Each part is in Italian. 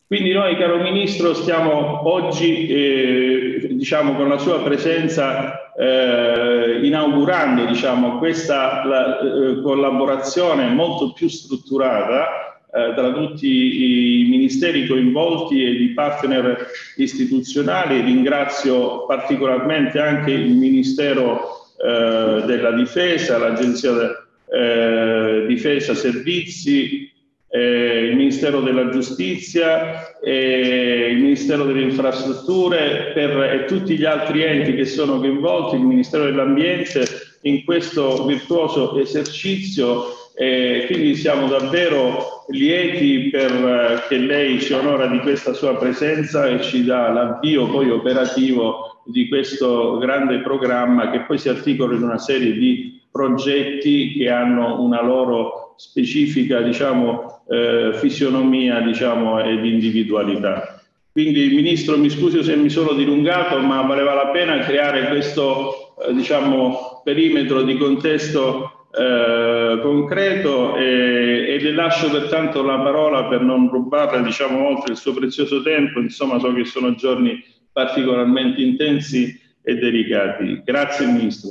Quindi noi, caro Ministro, stiamo oggi, diciamo, con la sua presenza inaugurando, diciamo, questa collaborazione molto più strutturata tra tutti i ministeri coinvolti e i partner istituzionali. Ringrazio particolarmente anche il Ministero della Difesa, l'Agenzia Difesa Servizi, il Ministero della Giustizia, il Ministero delle Infrastrutture e tutti gli altri enti che sono coinvolti, il Ministero dell'Ambiente, in questo virtuoso esercizio. Quindi siamo davvero lieti che lei ci onora di questa sua presenza e ci dà l'avvio poi operativo di questo grande programma, che poi si articola in una serie di progetti che hanno una loro specifica, diciamo, fisionomia, diciamo, ed individualità. Quindi, Ministro, mi scusi se mi sono dilungato, ma valeva la pena creare questo, diciamo, perimetro di contesto concreto, e le lascio pertanto la parola per non rubarle, diciamo, oltre il suo prezioso tempo. Insomma, so che sono giorni particolarmente intensi e delicati. Grazie, Ministro.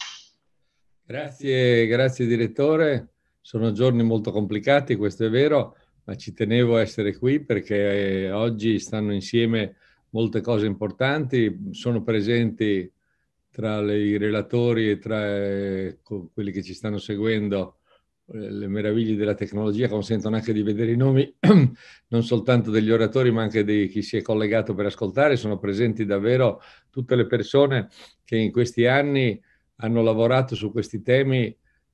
Grazie direttore. Sono giorni molto complicati, questo è vero, ma ci tenevo a essere qui perché oggi stanno insieme molte cose importanti. Sono presenti tra i relatori e tra quelli che ci stanno seguendo le meraviglie della tecnologia, consentono anche di vedere i nomi non soltanto degli oratori ma anche di chi si è collegato per ascoltare. Sono presenti davvero tutte le persone che in questi anni hanno lavorato su questi temi,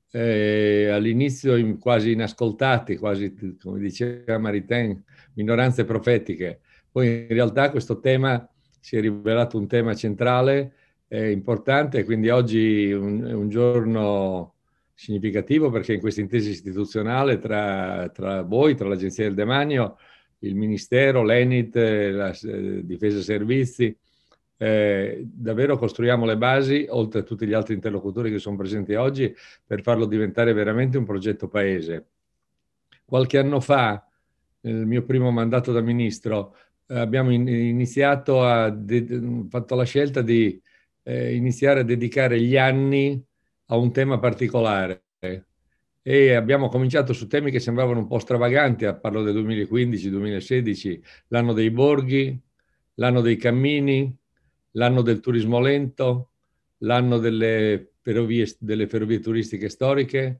all'inizio quasi inascoltati, quasi, come diceva Maritain, minoranze profetiche. Poi in realtà questo tema si è rivelato un tema centrale, importante, quindi oggi è un giorno significativo perché in questa intesa istituzionale tra voi, tra l'Agenzia del Demanio, il Ministero, l'Enit, la Difesa Servizi, davvero costruiamo le basi, oltre a tutti gli altri interlocutori che sono presenti oggi, per farlo diventare veramente un progetto paese. Qualche anno fa, nel mio primo mandato da ministro, abbiamo iniziato fatto la scelta di iniziare a dedicare gli anni a un tema particolare. E abbiamo cominciato su temi che sembravano un po' stravaganti, parlo del 2015-2016, l'anno dei borghi, l'anno dei cammini, l'anno del turismo lento, l'anno delle ferrovie turistiche storiche,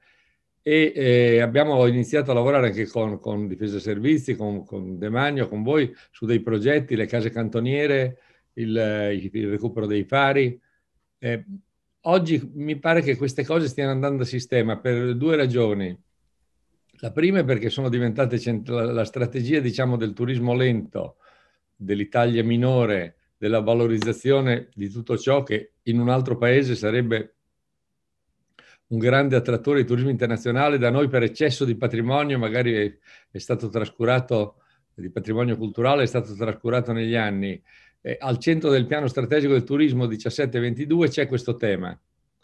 e abbiamo iniziato a lavorare anche con Difesa Servizi, con Demanio, con voi, su dei progetti, le case cantoniere, il recupero dei fari. Oggi mi pare che queste cose stiano andando a sistema per due ragioni. La prima è perché sono diventate la strategia, diciamo, del turismo lento, dell'Italia minore, della valorizzazione di tutto ciò che in un altro paese sarebbe un grande attrattore di turismo internazionale. Da noi per eccesso di patrimonio magari è stato trascurato, di patrimonio culturale è stato trascurato negli anni. Al centro del piano strategico del turismo 17-22 c'è questo tema.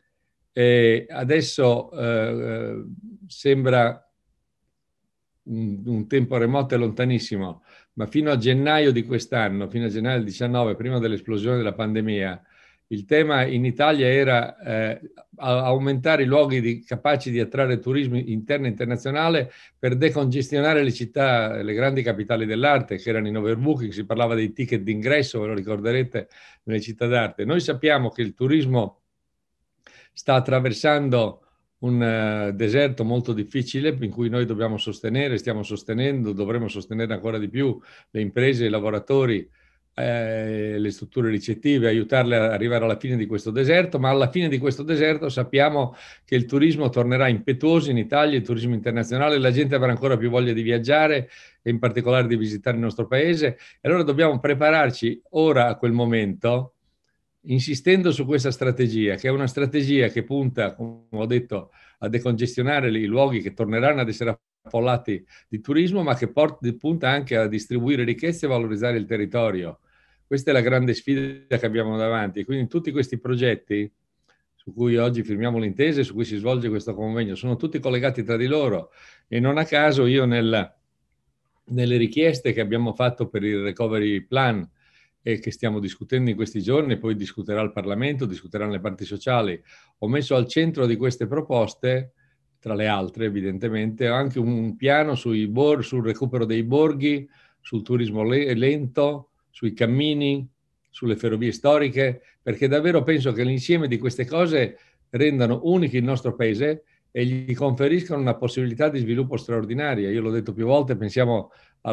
Adesso sembra un tempo remoto e lontanissimo, ma fino a gennaio di quest'anno, fino a gennaio del 19, prima dell'esplosione della pandemia, il tema in Italia era aumentare i luoghi capaci di attrarre turismo interno e internazionale per decongestionare le città, le grandi capitali dell'arte, che erano in overbooking. Si parlava dei ticket d'ingresso, ve lo ricorderete, nelle città d'arte. Noi sappiamo che il turismo sta attraversando un deserto molto difficile in cui noi dobbiamo sostenere, stiamo sostenendo, dovremo sostenere ancora di più le imprese, i lavoratori, le strutture ricettive, aiutarle ad arrivare alla fine di questo deserto, ma alla fine di questo deserto sappiamo che il turismo tornerà impetuoso in Italia, il turismo internazionale, la gente avrà ancora più voglia di viaggiare e in particolare di visitare il nostro paese, e allora dobbiamo prepararci ora a quel momento, insistendo su questa strategia, che è una strategia che punta, come ho detto, a decongestionare i luoghi che torneranno ad essere affollati di turismo, ma che punta anche a distribuire ricchezze e valorizzare il territorio. Questa è la grande sfida che abbiamo davanti. Quindi tutti questi progetti su cui oggi firmiamo l'intesa e su cui si svolge questo convegno sono tutti collegati tra di loro, e non a caso io nelle richieste che abbiamo fatto per il recovery plan e che stiamo discutendo in questi giorni, poi discuterà il Parlamento, discuteranno le parti sociali, ho messo al centro di queste proposte, tra le altre evidentemente, anche un piano sul recupero dei borghi, sul turismo lento, sui cammini, sulle ferrovie storiche, perché davvero penso che l'insieme di queste cose rendano unico il nostro paese e gli conferiscono una possibilità di sviluppo straordinaria. Io l'ho detto più volte, pensiamo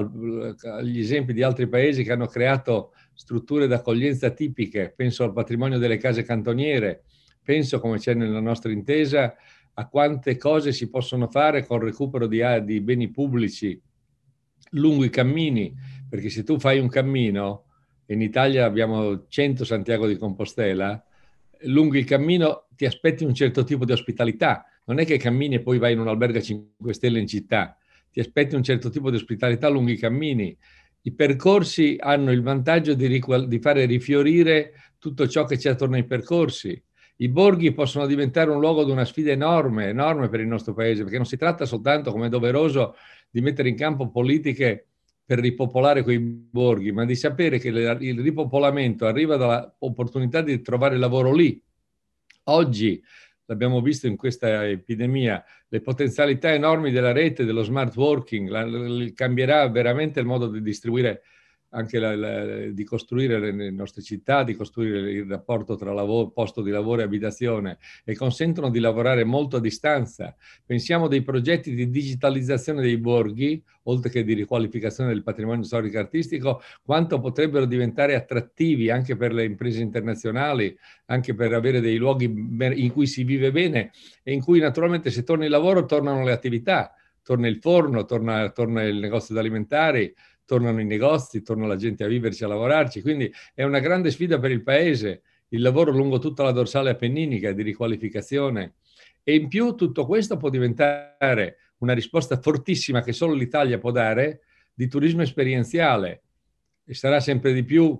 agli esempi di altri paesi che hanno creato strutture d'accoglienza tipiche, penso al patrimonio delle case cantoniere, penso, come c'è nella nostra intesa, a quante cose si possono fare con il recupero di beni pubblici lungo i cammini, perché se tu fai un cammino, in Italia abbiamo 100 Santiago di Compostela, lungo il cammino ti aspetti un certo tipo di ospitalità, non è che cammini e poi vai in un albergo a 5 stelle in città, ti aspetti un certo tipo di ospitalità lungo i cammini. I percorsi hanno il vantaggio di fare rifiorire tutto ciò che c'è attorno ai percorsi. I borghi possono diventare un luogo di una sfida enorme, enorme per il nostro paese, perché non si tratta soltanto, come è doveroso, di mettere in campo politiche per ripopolare quei borghi, ma di sapere che il ripopolamento arriva dall'opportunità di trovare lavoro lì. Oggi, l'abbiamo visto in questa epidemia, le potenzialità enormi della rete, dello smart working, cambierà veramente il modo di distribuire, anche di costruire le nostre città, di costruire il rapporto tra posto di lavoro e abitazione, e consentono di lavorare molto a distanza. Pensiamo dei progetti di digitalizzazione dei borghi, oltre che di riqualificazione del patrimonio storico e artistico, quanto potrebbero diventare attrattivi anche per le imprese internazionali, anche per avere dei luoghi in cui si vive bene e in cui naturalmente, se torna il lavoro, tornano le attività, torna il forno, torna il negozio alimentari, tornano i negozi, torna la gente a viverci, a lavorarci, quindi è una grande sfida per il paese, il lavoro lungo tutta la dorsale appenninica di riqualificazione, e in più tutto questo può diventare una risposta fortissima che solo l'Italia può dare di turismo esperienziale, e sarà sempre di più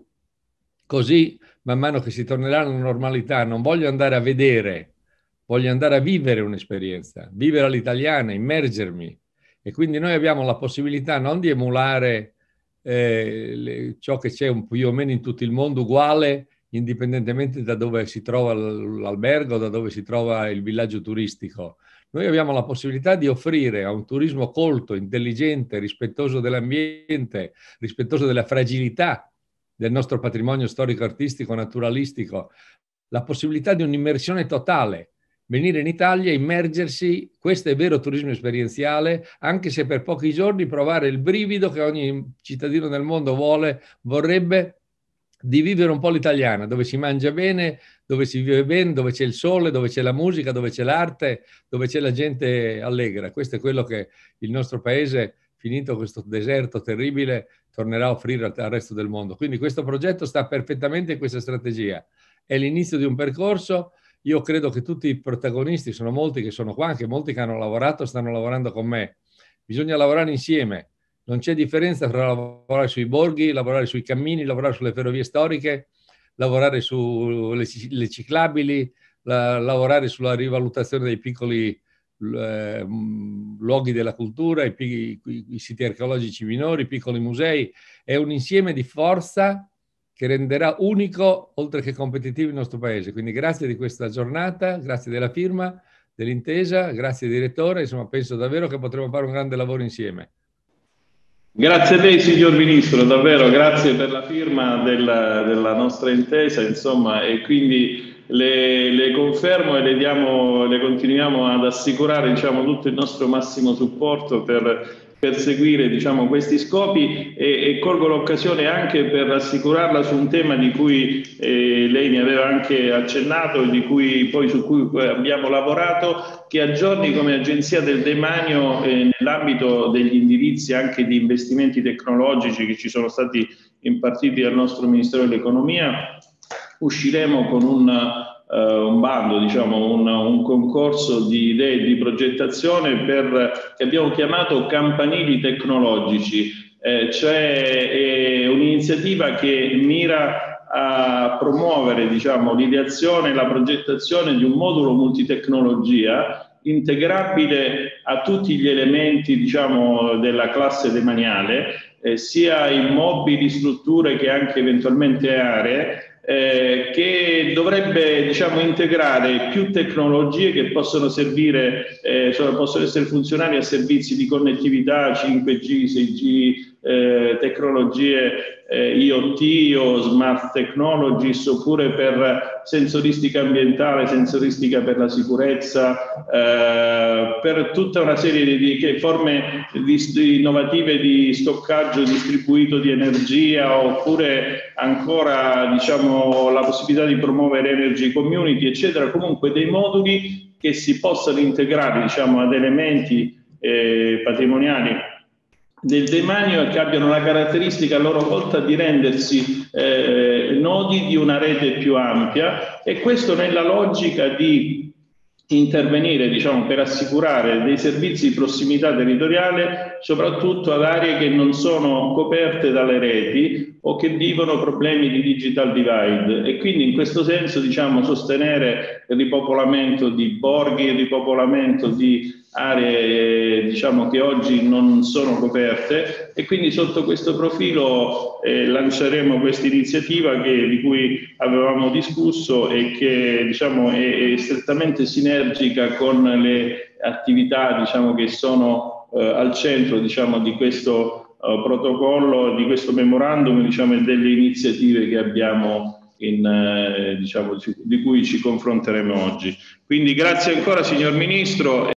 così man mano che si tornerà alla normalità. Non voglio andare a vedere, voglio andare a vivere un'esperienza, vivere all'italiana, immergermi, e quindi noi abbiamo la possibilità non di emulare ciò che c'è più o meno in tutto il mondo uguale, indipendentemente da dove si trova l'albergo, da dove si trova il villaggio turistico. Noi abbiamo la possibilità di offrire a un turismo colto, intelligente, rispettoso dell'ambiente, rispettoso della fragilità del nostro patrimonio storico-artistico, naturalistico, la possibilità di un'immersione totale. Venire in Italia, immergersi, questo è vero turismo esperienziale, anche se per pochi giorni provare il brivido che ogni cittadino del mondo vorrebbe, di vivere un po' l'italiana, dove si mangia bene, dove si vive bene, dove c'è il sole, dove c'è la musica, dove c'è l'arte, dove c'è la gente allegra. Questo è quello che il nostro paese, finito questo deserto terribile, tornerà a offrire al resto del mondo. Quindi questo progetto sta perfettamente in questa strategia. È l'inizio di un percorso. Io credo che tutti i protagonisti, sono molti che sono qua, anche molti che hanno lavorato, stanno lavorando con me. Bisogna lavorare insieme. Non c'è differenza tra lavorare sui borghi, lavorare sui cammini, lavorare sulle ferrovie storiche, lavorare sulle ciclabili, lavorare sulla rivalutazione dei piccoli luoghi della cultura, i siti archeologici minori, i piccoli musei. È un insieme di forza che renderà unico, oltre che competitivo, il nostro paese. Quindi grazie di questa giornata, grazie della firma, dell'intesa, grazie direttore, insomma penso davvero che potremo fare un grande lavoro insieme. Grazie a lei, signor Ministro, davvero grazie per la firma della nostra intesa, insomma, e quindi le confermo e le continuiamo ad assicurare, diciamo, tutto il nostro massimo supporto per perseguire, diciamo, questi scopi, e colgo l'occasione anche per rassicurarla su un tema di cui lei mi aveva anche accennato e su cui abbiamo lavorato, che a giorni come Agenzia del Demanio, nell'ambito degli indirizzi anche di investimenti tecnologici che ci sono stati impartiti dal nostro Ministero dell'Economia, usciremo con un bando, diciamo, un concorso di idee di progettazione che abbiamo chiamato campanili tecnologici, cioè un'iniziativa che mira a promuovere, diciamo, l'ideazione e la progettazione di un modulo multitecnologia integrabile a tutti gli elementi, diciamo, della classe demaniale, sia immobili, strutture che anche eventualmente aree, che dovrebbe, diciamo, integrare più tecnologie che possono servire, possono essere funzionali a servizi di connettività 5G, 6G, tecnologie IoT o smart technologies, oppure per sensoristica ambientale, sensoristica per la sicurezza, per tutta una serie di forme innovative di stoccaggio distribuito di energia, oppure ancora, diciamo, la possibilità di promuovere energy community, eccetera. Comunque dei moduli che si possano integrare, diciamo, ad elementi patrimoniali del demanio e che abbiano la caratteristica a loro volta di rendersi nodi di una rete più ampia, e questo nella logica di intervenire, diciamo, per assicurare dei servizi di prossimità territoriale soprattutto ad aree che non sono coperte dalle reti o che vivono problemi di digital divide, e quindi in questo senso, diciamo, sostenere il ripopolamento di borghi, il ripopolamento di aree, diciamo, che oggi non sono coperte, e quindi sotto questo profilo lanceremo questa iniziativa di cui avevamo discusso e che, diciamo, è strettamente sinergica con le attività, diciamo, che sono al centro, diciamo, di questo protocollo, di questo memorandum, diciamo, e delle iniziative che abbiamo diciamo, di cui ci confronteremo oggi. Quindi grazie ancora, signor Ministro.